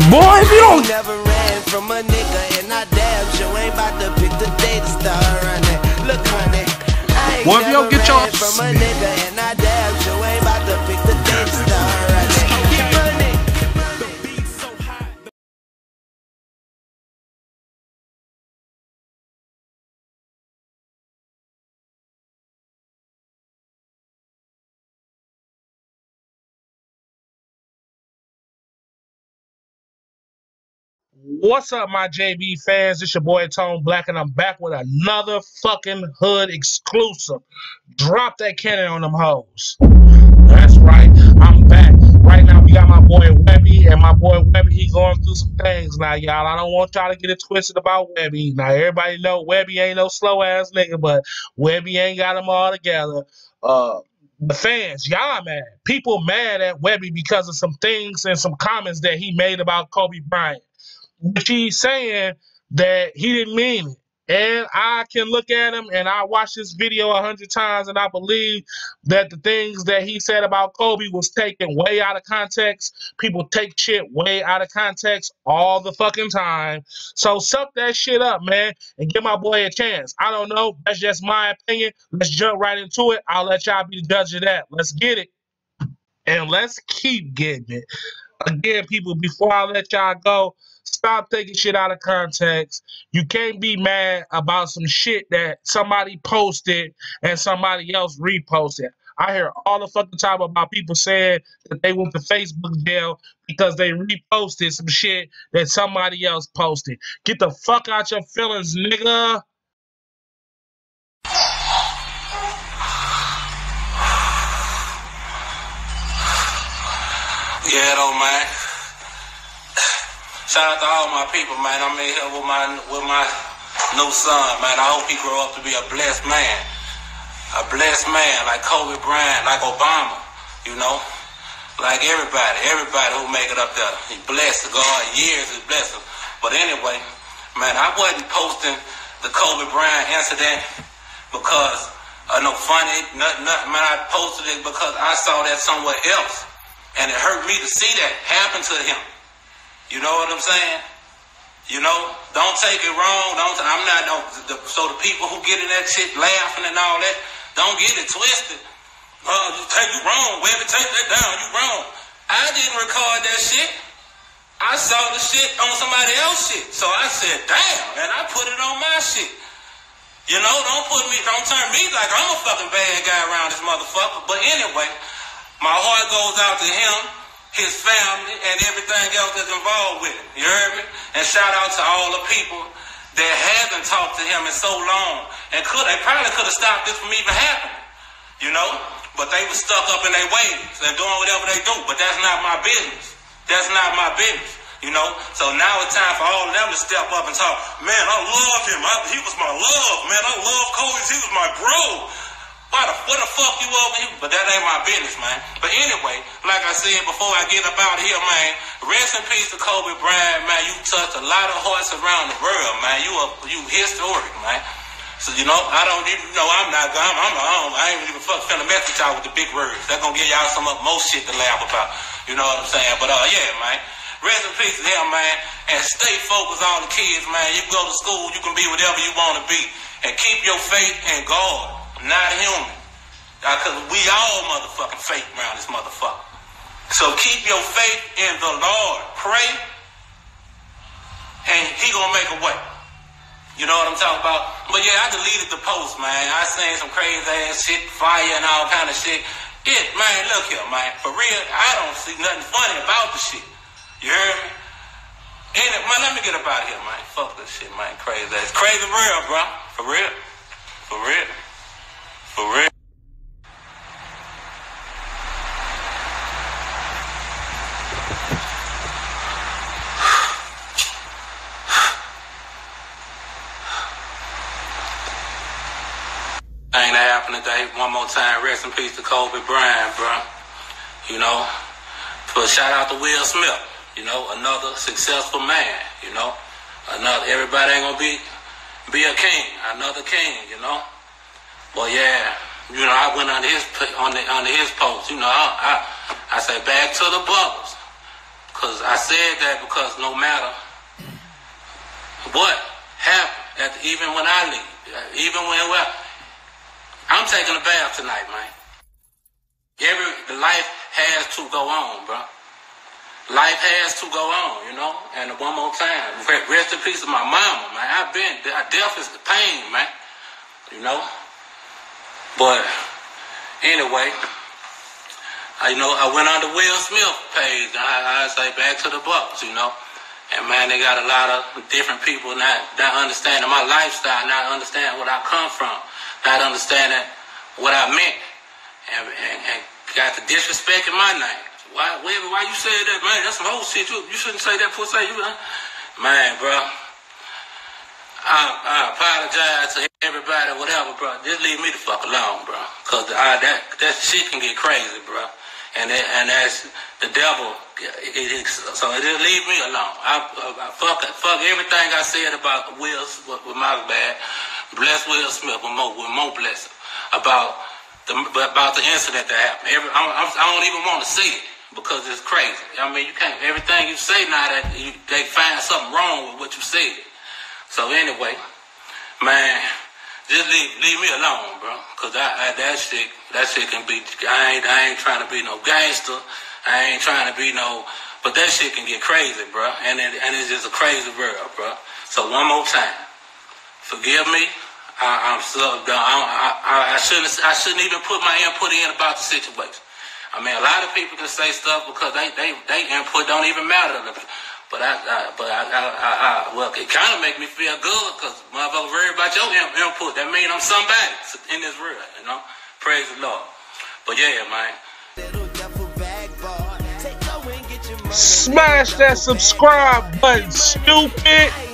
Boy, if you don't never ran from a nigga, and I damn sure ain't about to pick the day to start running. Look, honey, I ain't never ran from a nigga, and I damn sure ain't about to pick the day to start running. Get money. The beat's so hot. What's up, my JB fans? It's your boy Tone Black, and I'm back with another fucking hood exclusive. Drop that cannon on them hoes. That's right, I'm back. Right now, we got my boy Webbie, and my boy Webbie, he going through some things now, y'all. I don't want y'all to get it twisted about Webbie. Now, everybody know Webbie ain't no slow-ass nigga, but Webbie ain't got them all together. The fans, y'all mad. People mad at Webbie because of some things and some comments that he made about Kobe Bryant. She's saying that he didn't mean it. And I can look at him and I watched this video 100 times and I believe that the things that he said about Kobe was taken way out of context. People take shit way out of context all the fucking time. So suck that shit up, man, and give my boy a chance. I don't know. That's just my opinion. Let's jump right into it. I'll let y'all be the judge of that. Let's get it. And let's keep getting it. Again, people, before I let y'all go, stop taking shit out of context. You can't be mad about some shit that somebody posted and somebody else reposted. I hear all the fucking time about people saying that they went to Facebook jail because they reposted some shit that somebody else posted. Get the fuck out your feelings, nigga. Yeah, though, man. Shout out to all my people, man. I'm in here with my new son, man. I hope he grow up to be a blessed man. A blessed man like Kobe Bryant, like Obama, you know? Like everybody who make it up there. He blessed God, years he blessed him. But anyway, man, I wasn't posting the Kobe Bryant incident because of no funny, nothing. Man, I posted it because I saw that somewhere else. And it hurt me to see that happen to him. You know what I'm saying? You know, don't take it wrong. So the people who get in that shit laughing and all that, don't get it twisted. You wrong, Webbie, take that down. You wrong. I didn't record that shit. I saw the shit on somebody else's shit. So I said, damn, and I put it on my shit. You know, don't turn me like I'm a fucking bad guy around this motherfucker. But anyway, my heart goes out to him, his family, and everything else that's involved with it. You heard me? And shout out to all the people that haven't talked to him in so long. And they probably could have stopped this from even happening. You know? But they were stuck up in their ways and doing whatever they do. But that's not my business. That's not my business. You know? So now it's time for all of them to step up and talk. Man, I love him. He was my love. Man, I love Kobe. He was my bro. What the fuck you over here? But that ain't my business, man. But anyway, like I said before I get up out here, man, rest in peace to Kobe Bryant, man. You touched a lot of hearts around the world, man. You historic, man. So, you know, I ain't even fucking finna mess with y'all with the big words. That's gonna give y'all some more shit to laugh about. You know what I'm saying? But, yeah, man. Rest in peace to him, man. And stay focused on the kids, man. You can go to school, you can be whatever you want to be. And keep your faith in God. Not human. Because we all motherfucking fake around this motherfucker. So keep your faith in the Lord. Pray. And he gonna make a way. You know what I'm talking about? But yeah, I deleted the post, man. I seen some crazy ass shit, fire and all kind of shit. Man, look here, man. For real, I don't see nothing funny about the shit. You heard me? Man, let me get up out of here, man. Fuck this shit, man. Crazy ass. Crazy real, bro. For real. For real. For real. Ain't that happening today? One more time, rest in peace to Kobe Bryant, bro. You know, but shout out to Will Smith. You know, another successful man. You know, everybody ain't gonna be a king, another king. You know. Well, yeah, you know, I went under his post. You know, I say back to the bubbles. Because I said that because no matter what happened, even when I leave, even when I'm taking a bath tonight, man. The life has to go on, bro. Life has to go on, you know. And one more time, rest in peace of my mama, man. Death is the pain, man. You know. But anyway, I went on the Will Smith page. I say back to the Bucks, you know. And man, they got a lot of different people not understanding my lifestyle, not understanding what I come from, not understanding what I meant, and got the disrespect in my name. Why you say that, man? That's some old shit. You shouldn't say that, pussy. Man, bro. I apologize to everybody, whatever, bro. Just leave me the fuck alone, bro. Cause that shit can get crazy, bro. And that's the devil. So just leave me alone. I fuck everything I said about Will with my bad. Bless Will Smith with more blessing about the incident that happened. I don't even want to see it because it's crazy. I mean, you can't. Everything you say now that they find something wrong with what you said. So anyway, man, just leave me alone, bro. Cause that shit can be. I ain't trying to be no gangster. I ain't trying to be no. But that shit can get crazy, bro. And it's just a crazy world, bro. So one more time, forgive me. I'm so done. I shouldn't even put my input in about the situation. I mean, a lot of people can say stuff because they input don't even matter. But well, it kind of make me feel good because motherfuckers worry about your input. That means I'm somebody in this world, you know. Praise the Lord. But yeah, man. Smash that subscribe button, stupid.